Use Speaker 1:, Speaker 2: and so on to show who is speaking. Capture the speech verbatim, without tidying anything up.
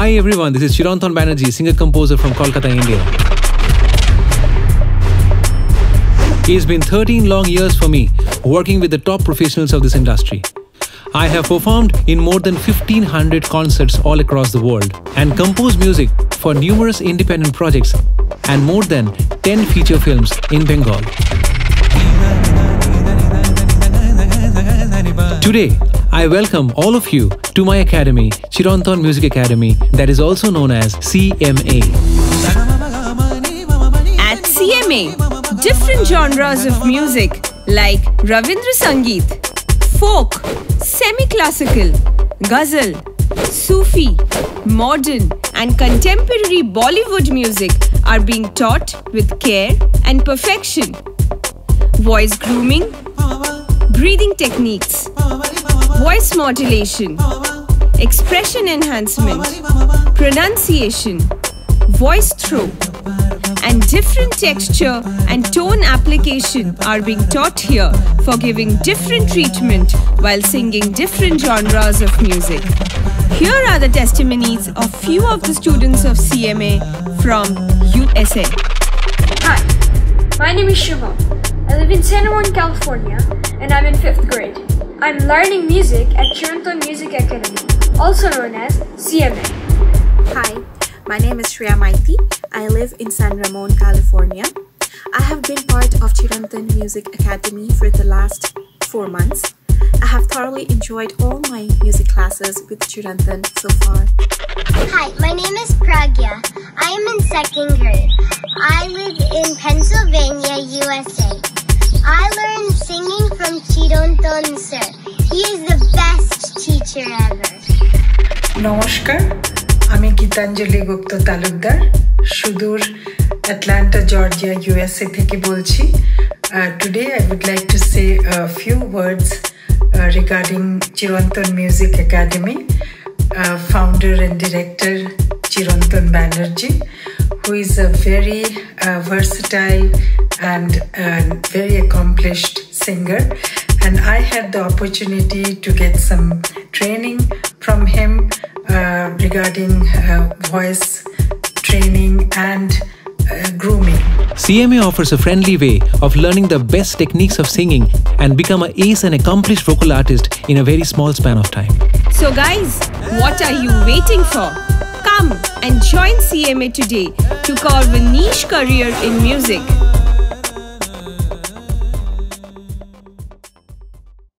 Speaker 1: Hi everyone, this is Chirantan Banerjee, singer-composer from Kolkata, India. It's been thirteen long years for me working with the top professionals of this industry. I have performed in more than fifteen hundred concerts all across the world and composed music for numerous independent projects and more than ten feature films in Bengal. Today, I welcome all of you to my academy, Chirantan Music Academy, that is also known as C M A.
Speaker 2: At C M A, different genres of music like Ravindra Sangeet, folk, semi-classical, ghazal, Sufi, modern and contemporary Bollywood music are being taught with care and perfection. Voice grooming, breathing techniques, voice modulation, expression enhancement, pronunciation, voice throw, and different texture and tone application are being taught here for giving different treatment while singing different genres of music. Here are the testimonies of few of the students of C M A from U S A.
Speaker 3: Hi, my name is Shivam. I live in San Juan, California, and I'm in fifth grade. I'm learning music at Chirantan Music Academy, also known as C M A.
Speaker 4: Hi, my name is Shreya Maiti. I live in San Ramon, California. I have been part of Chirantan Music Academy for the last four months. I have thoroughly enjoyed all my music classes with Chirantan so far.
Speaker 5: Hi, my name is Pragya. I am in second grade. I live in Pennsylvania, U S A. I learned singing from Chirantan sir. He is the best teacher ever.
Speaker 6: Namaskar, আমি গীতাঞ্জলি গুপ্ত তালুকদার সুদূর Atlanta, Georgia, U S A থেকে বলছি. Uh, today I would like to say a few words uh, regarding Chirantan Music Academy, uh, founder and director Chirantan Banerjee, who is a very uh, versatile and uh, very accomplished singer. And I had the opportunity to get some training from him uh, regarding uh, voice training and uh, grooming.
Speaker 1: C M A offers a friendly way of learning the best techniques of singing and become an ace and accomplished vocal artist in a very small span of time.
Speaker 2: So guys, what are you waiting for? Come and join C M A today to carve a niche career in music.